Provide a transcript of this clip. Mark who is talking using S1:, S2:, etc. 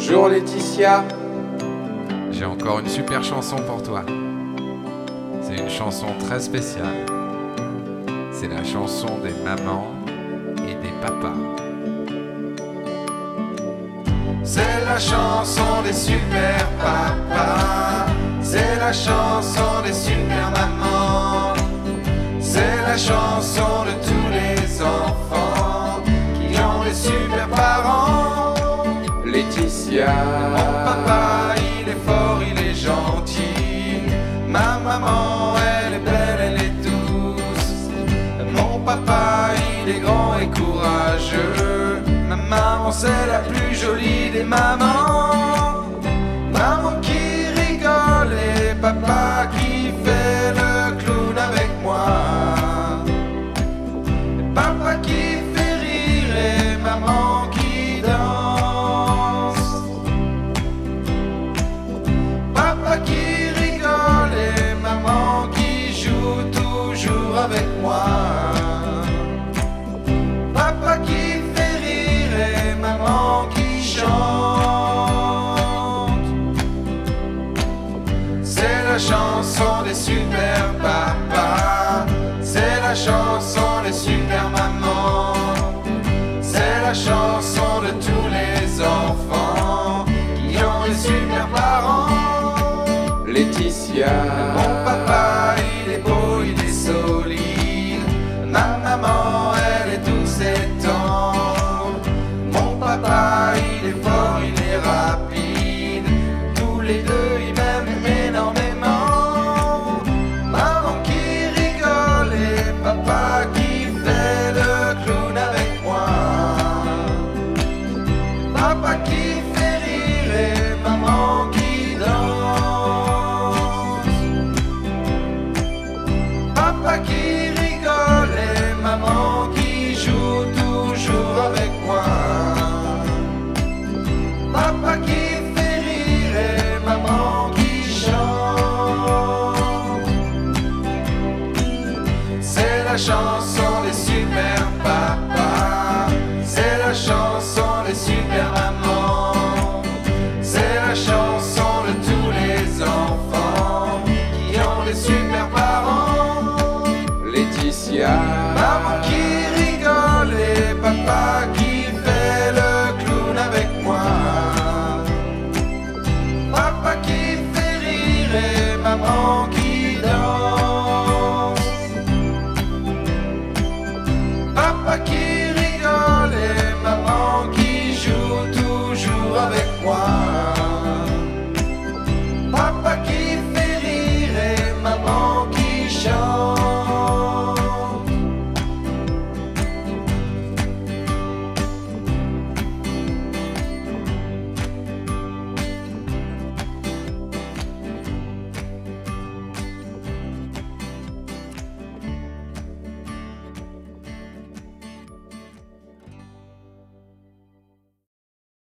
S1: Bonjour Laetitia.
S2: J'ai encore une super chanson pour toi. C'est une chanson très spéciale. C'est la chanson des mamans et des papas.
S3: C'est la chanson des super papas. C'est la chanson des super mamans. C'est la chanson de tous les enfants qui ont des super parents.
S1: Laetitia.
S3: Mon papa, il est fort, il est gentil. Ma maman, elle est belle, elle est douce. Mon papa, il est grand et courageux. Ma maman, c'est la plus jolie des mamans. Maman qui rigole et papa qui fait le clown avec moi. Et papa qui fait rire et maman qui danse. Papa qui rigole et maman qui joue toujours avec moi. Papa qui fait rire et maman qui chante. C'est la chanson des super papas. C'est la chanson des super mamans. C'est la chanson de tous les enfants qui ont des super parents.
S1: Laetitia.
S3: Mon papa